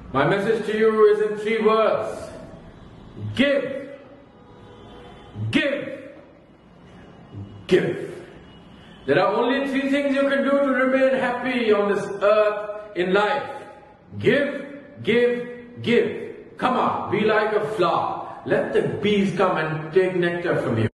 My message to you is in 3 words. Give. Give. Give. There are only 3 things you can do to remain happy on this earth in life. Give, give, give. Come on, be like a flower. Let the bees come and take nectar from you.